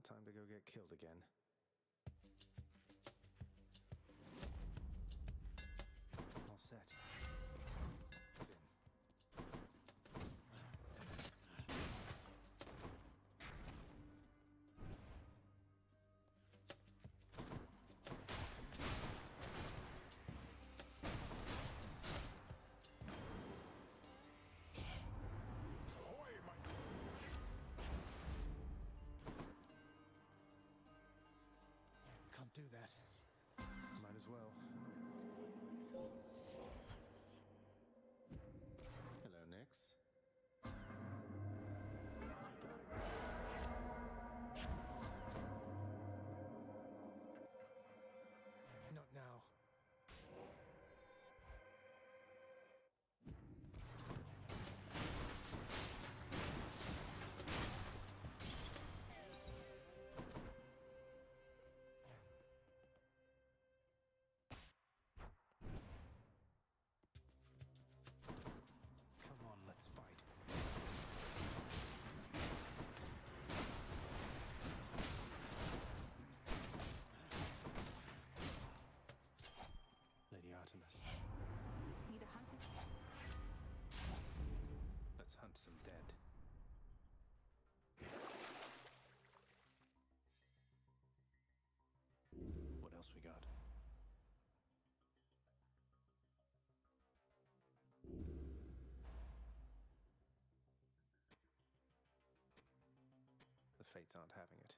time to go get killed again. All set. It's in. Can't do that. Might as well. Hello, Nyx. Not now. Come on, let's fight. Lady Artemis. Need a hunting? Let's hunt some dead. What else we got? The Fates aren't having it.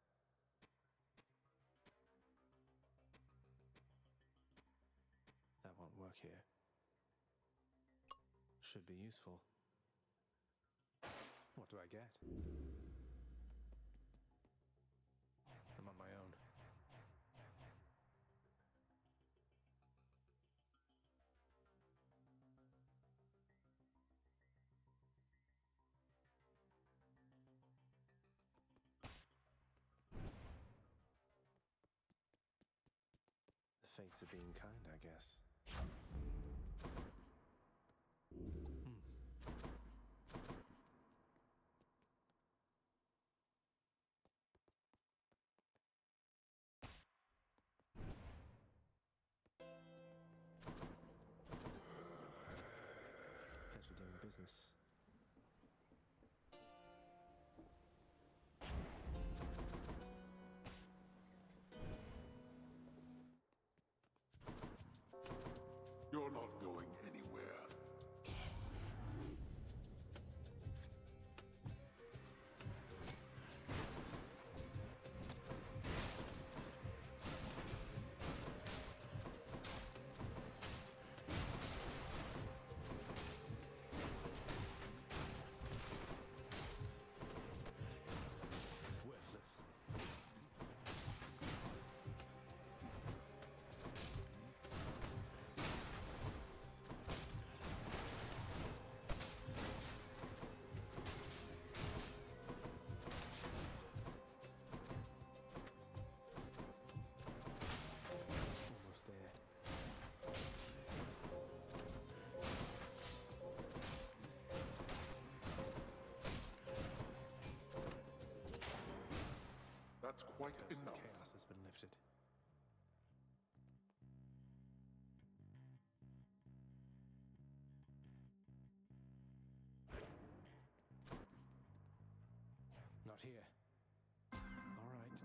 That won't work here. Should be useful. What do I get? I'm on my own. The Fates are being kind, I guess. Pleasure doing business. You're not going anywhere. Worthless. Almost there. That's quite Curse of enough. chaos has been lifted. Not here. All right.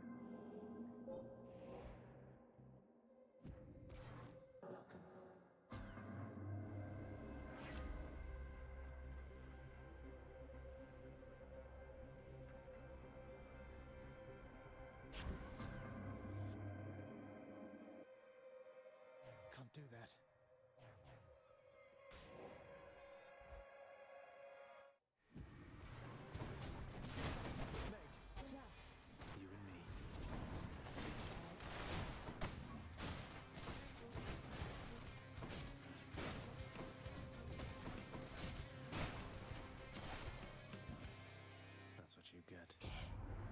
Can't do that. You and me. That's what you get.